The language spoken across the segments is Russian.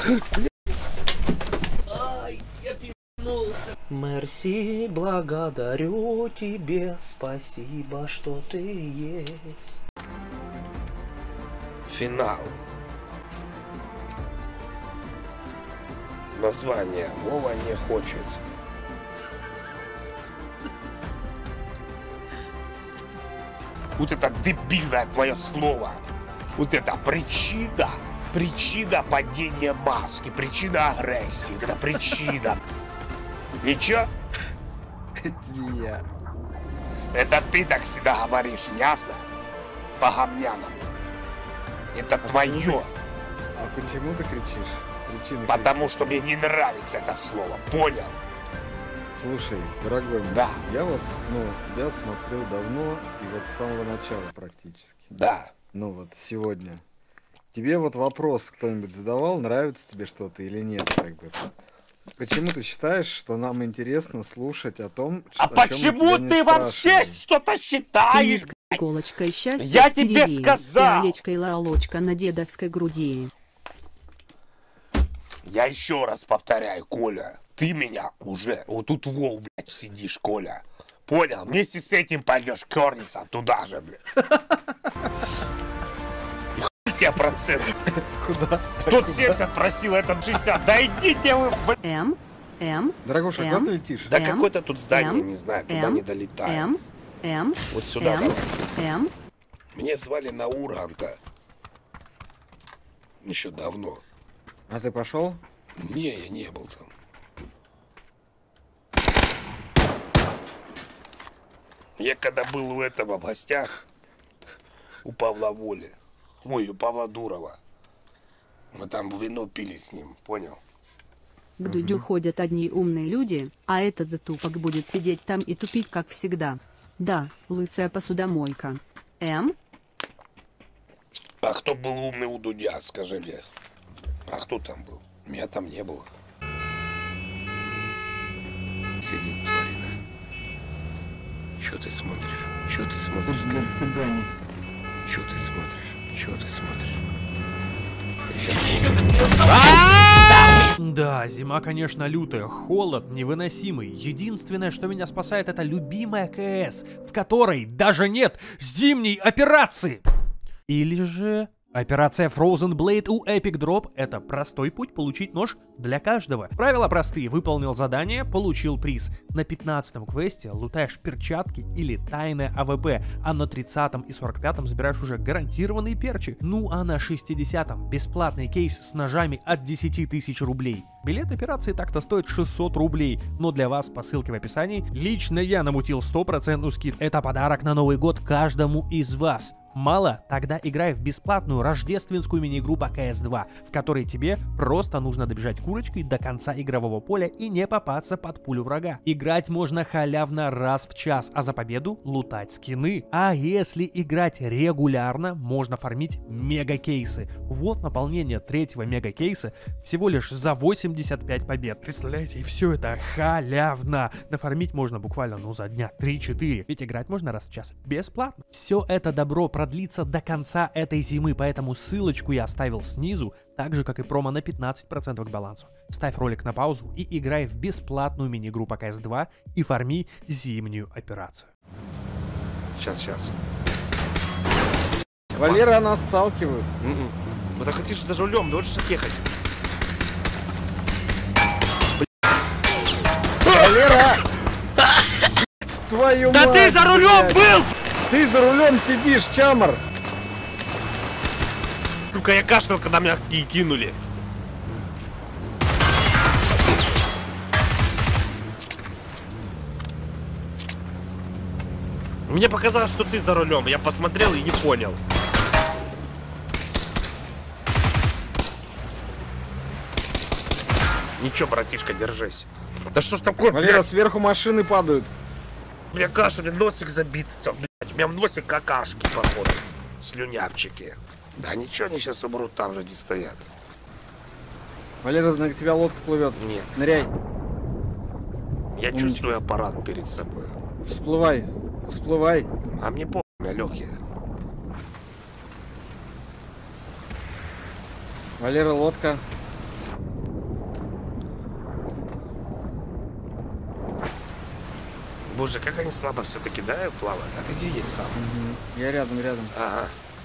Ай, я пи***нулся. Мерси, благодарю тебе, спасибо, что ты есть. Финал. Название Вова не хочет. Вот это дебильное твое слово. Вот это причина падения маски, причина агрессии. Это причина. Ничего? Это не я. Это ты так всегда говоришь, ясно? По-гамняному. Это твое. А почему ты кричишь? Причина Потому что мне не нравится это слово. Понял? Слушай, дорогой мой, Да. я вот, тебя смотрел давно, и вот с самого начала практически. Да. Ну вот, сегодня. Тебе вот вопрос кто-нибудь задавал, нравится тебе что-то или нет, как бы? Почему ты считаешь, что нам интересно слушать о том, А почему ты вообще что-то считаешь? Иголочка и счастье. Я тебе сказал! Колечко и лаолочка на дедовской груди. Я еще раз повторяю, Коля, ты меня уже... Вот тут Вов, блядь, сидишь, Коля. Понял? Вместе с этим пойдешь Керниса туда же, блядь. И хуй тебе процент. Куда? Тут 70 просил, этот 60. Да идите вы, блядь. Дорогуша, куда ты летишь? Да какое-то тут здание, не знаю, туда не долетаем. Вот сюда давай. Мне звали на Уранта. Еще давно. А ты пошел? Не, я не был там. Я когда был у этого в гостях, у Павла Воли, ой, у Павла Дурова, мы там вино пили с ним, понял? К Дудю ходят одни умные люди, а этот затупок будет сидеть там и тупить, как всегда. Да, лысая посудомойка. А кто был умный у Дудя, скажи мне? А кто там был? Меня там не было. Сидит тварина. Чё ты смотришь? Чё ты смотришь? Цыгане. Чё ты смотришь? Чё ты смотришь? Да, зима, конечно, лютая, холод невыносимый. Единственное, что меня спасает, это любимая КС, в которой даже нет зимней операции. Или же... Операция Frozen Blade у Epic Drop — это простой путь получить нож для каждого. Правила простые. Выполнил задание, получил приз. На 15-м квесте лутаешь перчатки или тайное АВП, а на 30-м и 45-м забираешь уже гарантированные перчи. Ну а на 60-м бесплатный кейс с ножами от 10 тысяч рублей. Билет операции так-то стоит 600 рублей, но для вас по ссылке в описании лично я намутил 100% скидку. Это подарок на Новый год каждому из вас. Мало? Тогда играй в бесплатную рождественскую мини-игру по CS2, в которой тебе просто нужно добежать курочкой до конца игрового поля и не попасться под пулю врага. Играть можно халявно раз в час, а за победу лутать скины. А если играть регулярно, можно фармить мега-кейсы. Вот наполнение 3-го мега-кейса всего лишь за 85 побед. Представляете, и все это халявно. Нафармить можно буквально, за дня 3-4. Ведь играть можно раз в час бесплатно. Все это добро продлится до конца этой зимы, поэтому ссылочку я оставил снизу, так же как и промо на 15% к балансу. Ставь ролик на паузу и играй в бесплатную мини-игру по CS2 и фарми зимнюю операцию. Сейчас. Валера, нас сталкивают. Ну так ты же за рулем, должен ехать. Валера! Твою мать! Да ты за рулем был! Ты за рулем сидишь, чамар! Сука, я кашлял, когда меня кинули. Мне показалось, что ты за рулем. Я посмотрел и не понял. Ничего, братишка, держись. Да что ж такое, Валера, блядь? сверху машины падают. Бля, кашель, носик забится, блядь. У меня в носе какашки, походу. Слюнявчики. Да ничего, они сейчас умрут там же, где стоят. Валера, на тебя лодка плывет. Нет. Ныряй. Я чувствую аппарат перед собой. Всплывай. Всплывай. А мне по***, у меня легкие. Валера, лодка. Боже, как они слабо все-таки, да, плавают? А ты где есть сам? Я рядом. Ага.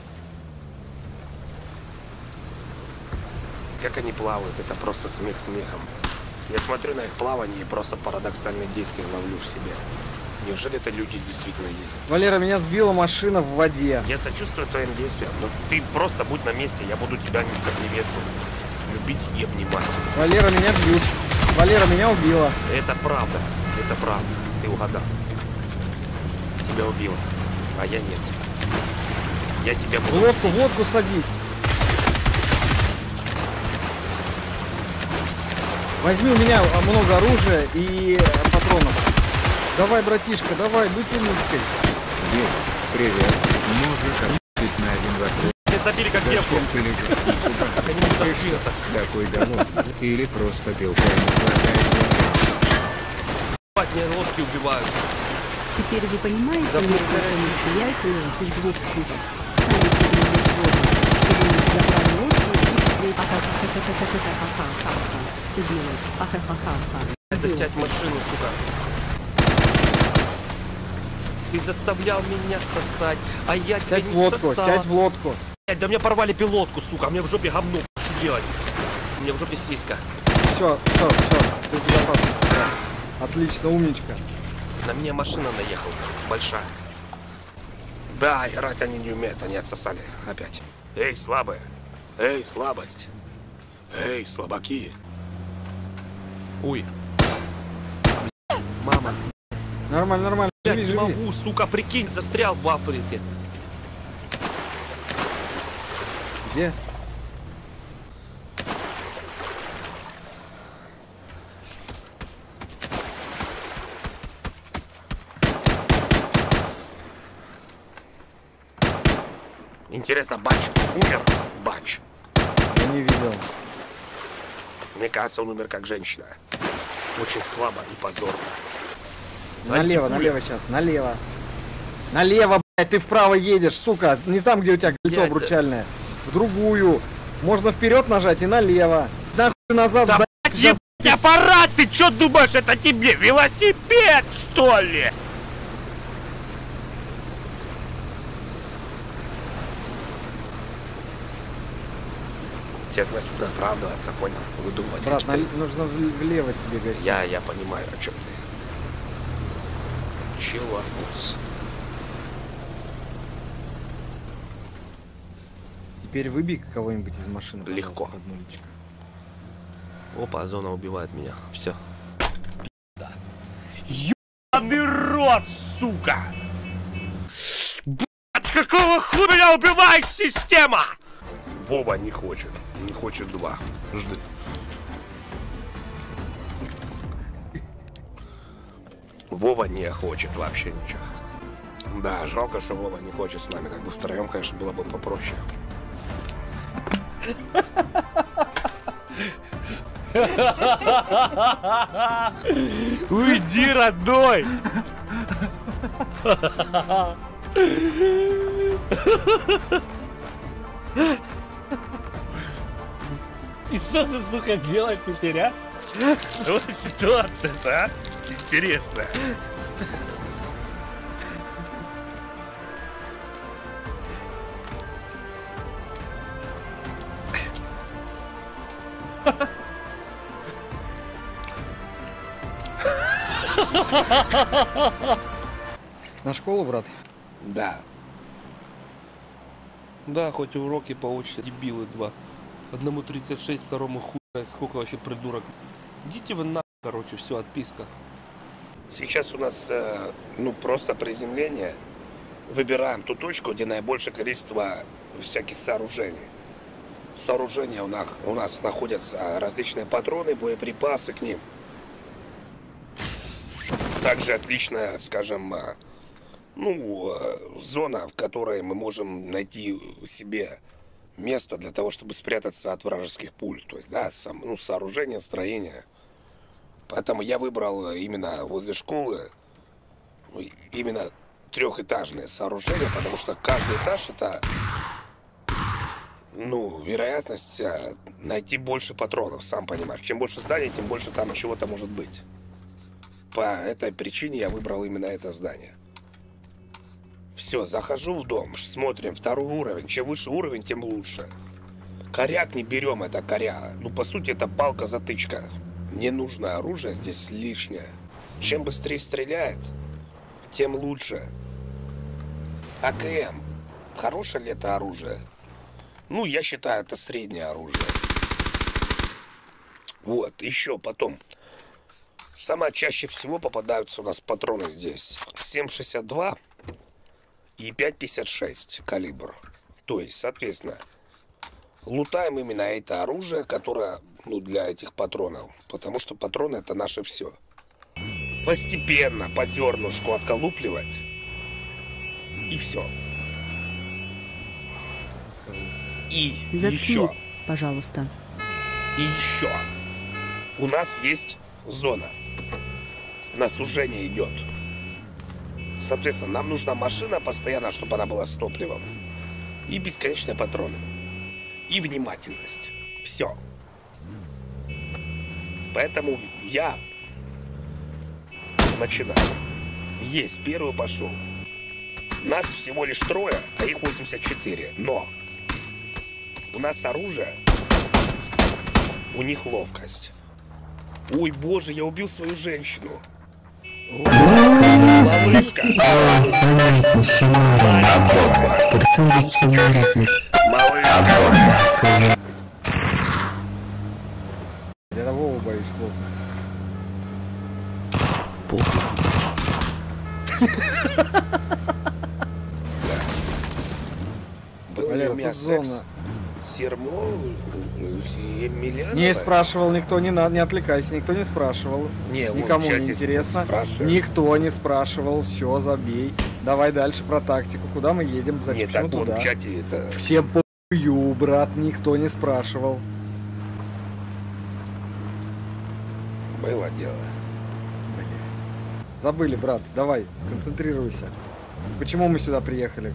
Как они плавают, это просто смех смехом. Я смотрю на их плавание и просто парадоксальные действия ловлю в себе. Неужели это люди действительно ездят? Валера, меня сбила машина в воде. Я сочувствую твоим действиям, но ты просто будь на месте, я буду тебя как невесту любить и обнимать. Валера, меня бьют. Валера, меня убила. Это правда, ты угадал. Тебя убило, а я нет. Я тебя буду... В лодку садись. Возьми у меня много оружия и патронов. Давай, братишка, давай, будь умницей. Дед, привет. Можешь ответить на один вопрос? Меня забили как девку. Зачем ты лежишь и сюда? Как они будут двигаться? Такой голодный. Или просто белка не хватает. Меня лодки убивают. Теперь вы понимаете, Да, мне ну, я из двух скутов. Сами перевели воду. Перевели забрали лодку и встретили. Ахахахахахахахаха. Ты делаешь. Ахахахаха. Это сядь в машину, сука. Ты заставлял меня сосать, а я тебя Сядь в не лодку, сосала. сядь в лодку. Блядь, да мне порвали пилотку, сука, а мне в жопе говно, что делать? У меня в жопе сиська. Все, ты безопасен. Отлично, умничка. На меня машина наехала, большая. Да, играть они не умеют, они отсосали опять. Эй, слабые. Эй, слабость. Эй, слабаки. Ой. Мама. Нормально. Блядь, Живи, не живи. могу, сука, прикинь, застрял в Африке. Где? Интересно, Бач умер? Бач. Я не видел. Мне кажется, он умер как женщина. Очень слабо и позорно. Налево сейчас, налево. Налево, блядь, ты вправо едешь, сука. Не там, где у тебя кольцо Блядь, обручальное. В другую. Можно вперед нажать и налево. Нахуй назад. Да, блядь, блядь, ебать аппарат! Ты чё думаешь, это тебе велосипед, что ли? Тебе, значит, надо оправдываться, понял? Выдумывать. Брат, какие-то- нужно влево тебе гасить. Я понимаю, о чем ты. Челакус. Теперь выбей кого-нибудь из машины. Легко. пожалуйста, одну личико. Опа, зона убивает меня. Все. Да. Ёбаный рот, сука! Блядь, какого хуя меня убивает система? Вова не хочет. Не хочет 2. Жди. Вова не хочет вообще ничего. Да, жалко, что Вова не хочет с нами. Так бы втроем, конечно, было бы попроще. Уйди, родной! И что же, сука, делать теперь, а? Вот ситуация-то, а? Интересная. На школу, брат? Да. Да, хоть и уроки поучатся, дебилы 2. Одному 36, второму хуй, сколько вообще придурок. Идите вы на, короче, все, отписка. Сейчас у нас, ну, просто приземление. Выбираем ту точку, где наибольшее количество всяких сооружений. В сооружении у нас находятся различные патроны, боеприпасы к ним. Также отличная, скажем, зона, в которой мы можем найти себе место для того, чтобы спрятаться от вражеских пуль. То есть, да, сооружение, строение. Поэтому я выбрал именно возле школы именно трехэтажное сооружение, потому что каждый этаж это, вероятность найти больше патронов, сам понимаешь. Чем больше зданий, тем больше там чего-то может быть. по этой причине я выбрал именно это здание. Все, захожу в дом, смотрим, 2-й уровень. Чем выше уровень, тем лучше. Коряк не берем, это коря. Ну, по сути, это палка-затычка. Не нужно оружие здесь лишнее. Чем быстрее стреляет, тем лучше. АКМ. Хорошее ли это оружие? Ну, я считаю, это среднее оружие. Вот, еще потом. Самое чаще всего попадаются у нас патроны здесь. 7,62 и 5,56 калибр. То есть, соответственно, лутаем именно это оружие, которое, ну, для этих патронов. Потому что патроны — это наше все. Постепенно по зернышку отколупливать. И все. И еще. Заткнись, пожалуйста. И еще. У нас есть зона. На сужение идет. Соответственно, нам нужна машина постоянно, чтобы она была с топливом. И бесконечные патроны. И внимательность. Все. Поэтому я начинаю. Есть, первый пошел. Нас всего лишь 3, а их 84. Но у нас оружие, у них ловкость. Ой, боже, я убил свою женщину. Малышка. Малышка. Я на Вову боюсь, Вов. Был ли Валера, у меня тут секс? зона. Сермо? Емельянова? Не спрашивал никто, не надо, не отвлекайся, никто не спрашивал. Не, вон в Никому чате не интересно. спрашивают. Никто не спрашивал, все, забей. Давай дальше про тактику. Куда мы едем? Зачем? Нет, так Почему вот туда? в чате это... Всем похую, брат, никто не спрашивал. Было дело. Забыли, брат, давай, сконцентрируйся. Почему мы сюда приехали?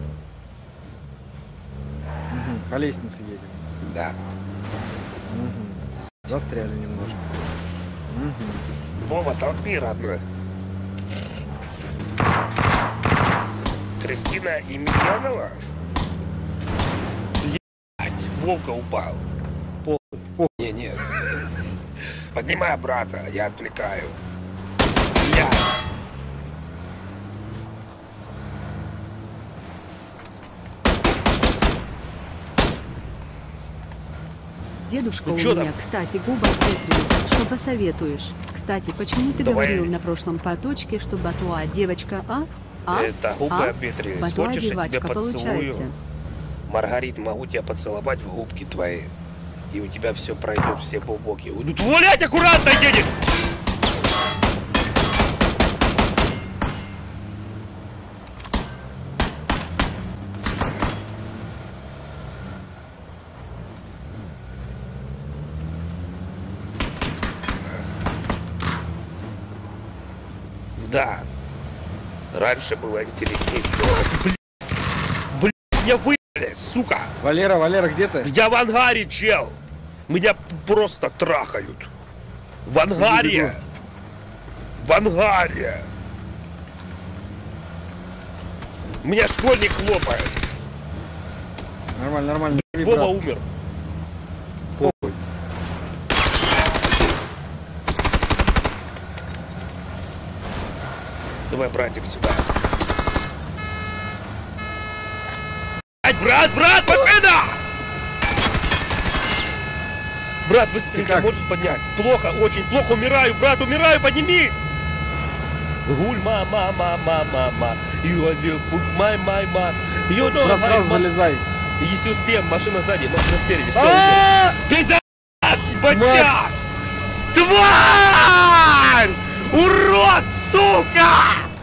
Мгм, по лестнице едем. Да. Мгм. Застряли немножко. Мгм. Вова, толкни, родной. Кристина Емельянова? Блять, Вовка упал. Не. Поднимай брата, я отвлекаю. Я. Дедушка Ну у чё меня, там? кстати, губы ответились. Что посоветуешь? Кстати, почему ты Давай. говорил на прошлом поточке, что Батуа девочка, а? А? Это губы А? обветрились. Батуа Хочешь, я тебя девочка, поцелую? получается. Маргарит, могу тебя поцеловать в губки твои. И у тебя все пройдет, все бубоки уйдут. Блять, аккуратно едет! Да. Раньше было интереснее. Блин, меня выебали, сука! Валера, где ты? Я в ангаре, чел! Меня просто трахают. В ангаре! В ангаре! Меня школьник хлопает. Нормально. Живи, Вова брат. умер. Похуй. Давай, братик, сюда. Брат, машина! Брат, быстрее, Ты как? можешь поднять? Плохо, очень плохо, умираю, брат, умираю, подними! Гуль, мама, you are beautiful, my, you know, Брат, сразу my, залезай. Если успеем, машина сзади, машина спереди, все. А! Пидас, бачак! Тварь! Урод, сука!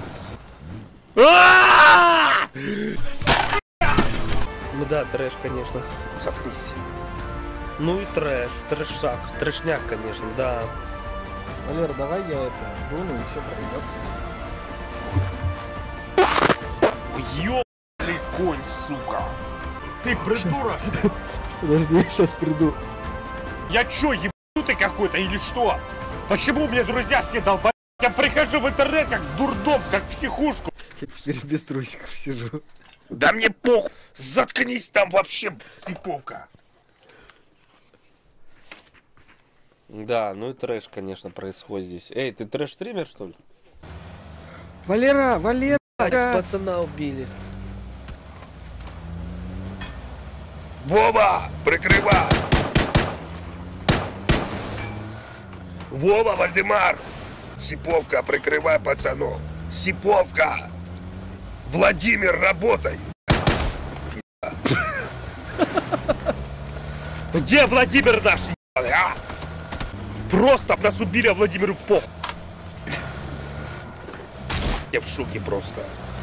Ну да, трэш, конечно. Заткнись. Ну и трэш, трэшак, трэшняк, конечно, да. Валера, давай я это дуну и все пройдет. Ёбаный конь, сука! Ты придурок! Подожди, я сейчас приду. Я чё, ебанутый какой-то или что? Почему у меня друзья все долбают? Я прихожу в интернет как дурдом, как в психушку. Я теперь без трусиков сижу. Да мне похуй. Заткнись там вообще, сиповка. Да, ну и трэш, конечно, происходит здесь. Эй, ты трэш-стример, что ли? Валера, Валера! Пацана убили. Вова, прикрывай! Вова, Вальдемар! Сиповка, прикрывай пацанов! Сиповка! Владимир, работай! Где Владимир наш, ебаный, а? Просто нас убили, а Владимиру похуй! Я в шоке просто.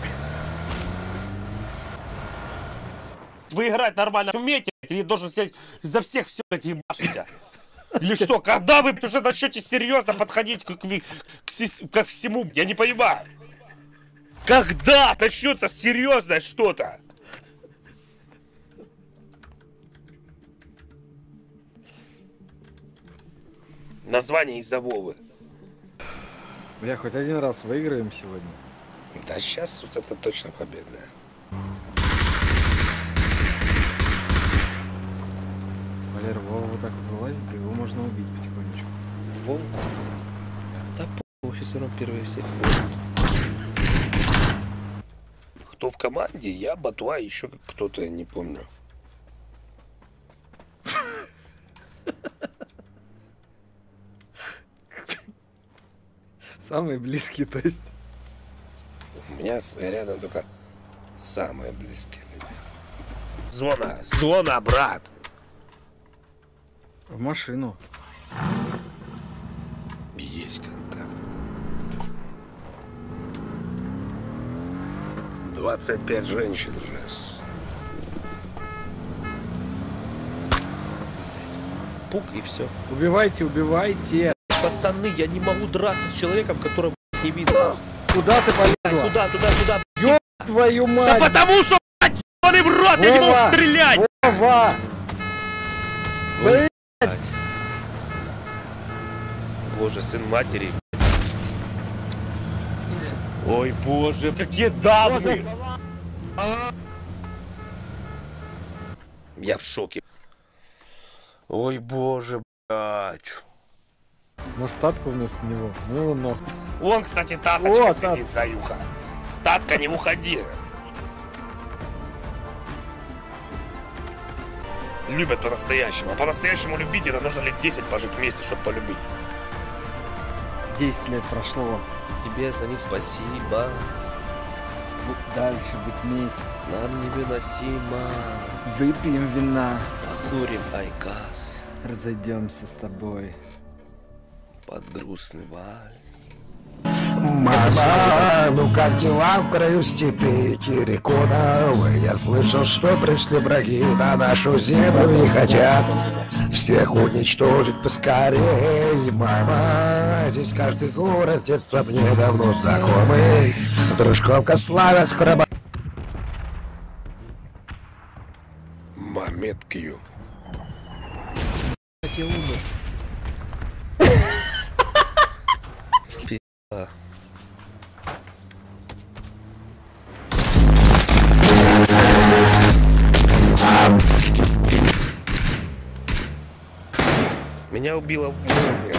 Вы играть нормально умеете, или должен за всех все ебашиться? Или что, когда вы уже начнете серьезно подходить ко всему? Я не понимаю. Когда начнется серьезное что-то? Название из-за Вовы. Бля, хоть один раз выиграем сегодня. Да сейчас вот это точно победное. Валера, Вова вот так вот вылазит, его можно убить потихонечку. Вов? Да по***, сейчас все равно первые все. Кто в команде? Я, Батуа, еще кто-то, я не помню. Самые близкие, то есть. У меня рядом только самые близкие люди. Зона, брат! В машину. Есть контакт. 25 женщин, Жес. Пук и все. Убивайте, убивайте! Пацаны, я не могу драться с человеком, которого не видно. Куда ты полезла? Куда? Ёб твою мать! Да потому что, блядь, ебаный в рот, я не мог Вова! стрелять! Вова! Блядь! Боже, сын матери. Ой, боже, какие давны! Я в шоке. Ой, боже, блядь. Может, татку вместо него? Ну его нахуй. Вон, кстати, О, таточка Тат. сидит, заюха. Татка, не уходи. Любят по-настоящему. А по-настоящему любить, это нужно лет 10 пожить вместе, чтобы полюбить. 10 лет прошло. Тебе за них спасибо. Дальше быть вместе. Нам невыносимо. Выпьем вина. Покурим айкас. Разойдемся с тобой. Под грустный вальс. Мама, ну как дела в краю степи Терриконовой? Я слышал, что пришли враги на нашу землю и хотят всех уничтожить поскорей. Мама, здесь каждый город с детства мне давно знакомый. Дружковка, Славянск, Раба... Мамед Кью. Я умер. Пизда. Меня убила молния.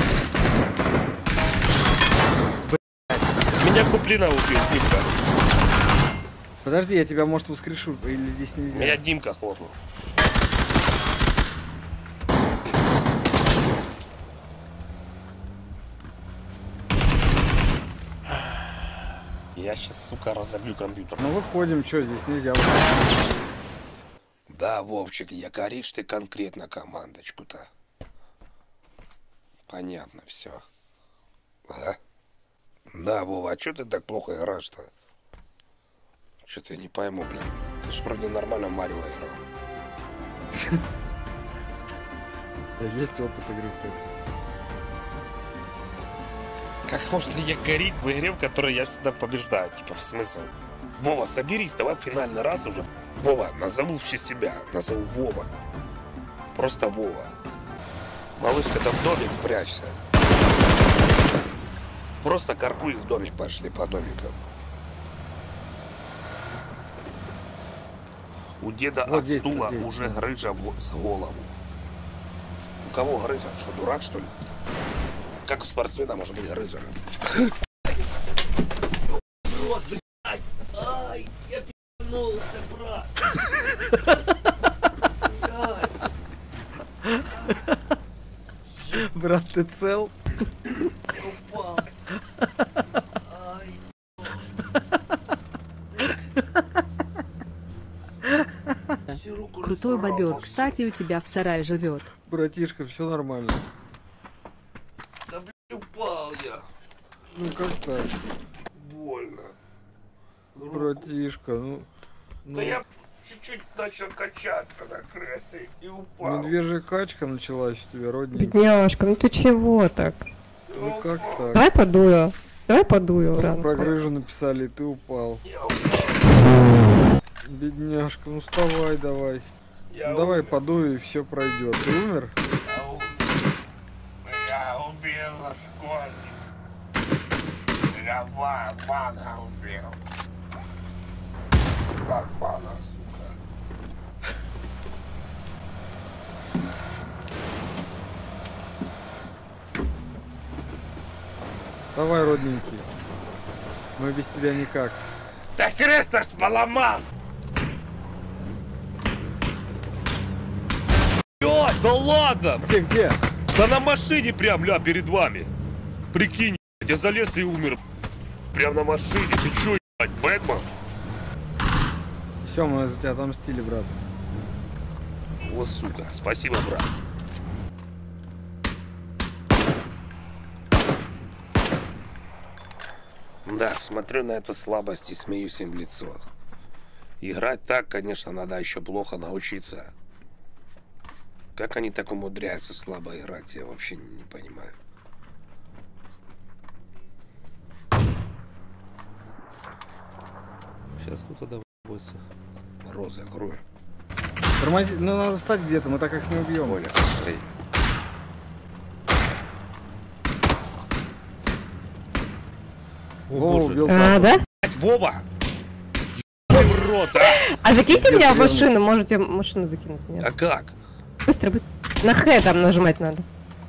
Меня Куплина убил, Димка. Подожди, я тебя, может, воскрешу, или здесь нельзя? Меня Димка хлопнул. Я сейчас, сука, разобью компьютер. Ну выходим, что здесь нельзя? Да, Вовчик, якоришь ты конкретно командочку-то. Понятно все. А? Да, Вова, а чё ты так плохо играешь-то? Что-то я не пойму, блин. Ты ж вроде нормально в Марио играл. Есть опыт игры в Тетрис. Как может ли я гореть в игре, в которой я всегда побеждаю? Типа, в смысл? Вова, соберись, давай в финальный раз уже. Вова, назову в честь тебя. Назову Вова. Просто Вова. Малышка, там в домик прячься. Просто каркуй в домик, пошли по домикам. У деда Вот от здесь, стула здесь. уже грыжа с голову. У кого грыжа? Что, дурак, что ли? Как у спортсмена может быть грыжа? Вот, блядь! Ай, я пи***нулся, брат! Брат, ты цел? Я упал! Ай! Всю руку Крутой разорвал. бобер, кстати, у тебя в сарае живет. Братишка, все нормально. Да, блядь, упал я! Ну как так? Больно. Руку. Братишка, ну... Да я чуть-чуть начал качаться на крысе и упал. Медвежья качка началась у тебя, родненький. Бедняжка, ну ты чего так? Ну как так? Давай подую. Давай подую, Только рано. про грыжу написали, и ты упал. Я упал. Бедняжка, ну вставай давай. Я Ну, давай умер. подуй, и все пройдет. Ты умер? Я умер. Я убил школьника. Я Вана убил. Как Вана, сука. Вставай, родненький. Мы без тебя никак. Да крест аж поломал! Блядь, да ладно! Где? Да на машине прям, ля, перед вами. Прикинь, я залез и умер. Прям на машине. Ты чё, ебать, Бэтмен? Все, мы за тебя отомстили, брат. Вот сука. Спасибо, брат. Да, смотрю на эту слабость и смеюсь им в лицо. Играть так, конечно, надо еще плохо научиться. Как они так умудряются слабо играть, я вообще не понимаю. Сейчас кто-то доводится. Рот закрою. Тормози, ну надо встать где-то, мы так их не убьем. Понял, посмотри. Вова убил А, папу. да? Вова! Ебаный в рот, а! А закиньте меня в Если машину, можете машину закинуть меня. А как? Быстро, быстро. На Х там нажимать надо.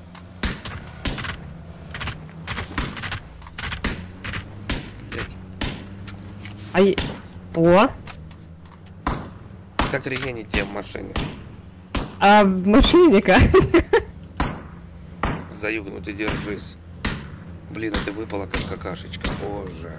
А О! Как регенить тебя в машине? А в машине как? Заюгнутый, держись. Блин, а ты выпала как какашечка. Боже.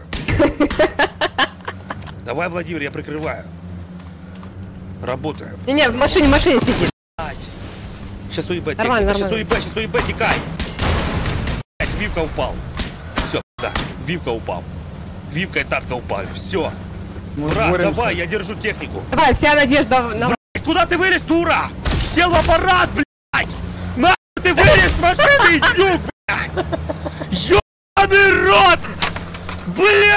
Давай, Владимир, я прикрываю. Работаем. Не, в машине сидит. Сейчас уебать, Нормально, сейчас нормально. уебать, текай. Блядь, Вивка упал. Все, да, Вивка упал. Вивка и Татка упали. Все. Мы Брат, боремся. давай, я держу технику. Давай, вся надежда на... Блядь, куда ты вылез, дура? Сел в аппарат, блядь! Нахуй ты вылез с машины, идиот, блядь! Ёбаный рот! Блядь!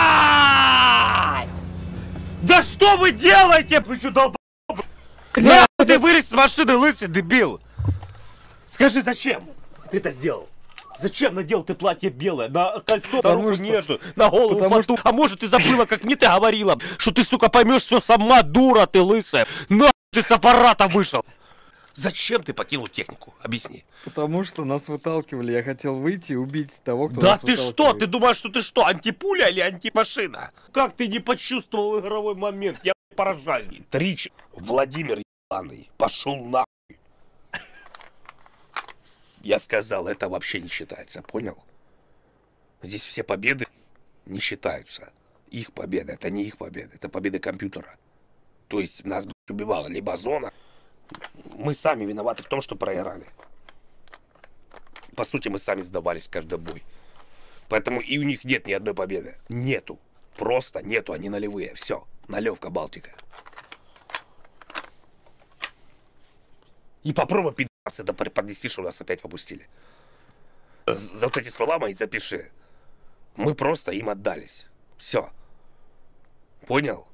Да что вы делаете? Вы что, долб... Нахуй ты вылез с машины, лысый дебил! Скажи, зачем ты это сделал? Зачем надел ты платье белое, на кольцо, на Потому руку что- нежную, на голову потому фату? А может ты забыла, как мне ты говорила, что ты, сука, поймешь все сама, дура ты лысая. Нахуй ты с аппарата вышел. Зачем ты покинул технику? Объясни. Потому что нас выталкивали, я хотел выйти и убить того, кто Да нас ты что? выталкивает. Ты думаешь, что ты что, антипуля или антимашина? Как ты не почувствовал игровой момент? Я поражаюсь. Трич, Владимир ебаный, пошел нахуй. Я сказал, это вообще не считается, понял? Здесь все победы не считаются. Их победа, это не их победа, это победа компьютера. То есть нас блядь, убивала либо зона. Мы сами виноваты в том, что проиграли. По сути, мы сами сдавались каждый бой. Поэтому и у них нет ни одной победы. Нету. Просто нету, они нулевые. Все. Налевка Балтика. И попробуй, пидорас, это поднести, что нас опять попустили. За вот эти слова мои запиши. Мы просто им отдались. Все. Понял?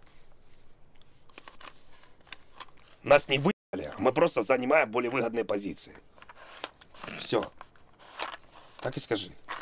Нас не выебали, мы просто занимаем более выгодные позиции. Все. Так и скажи.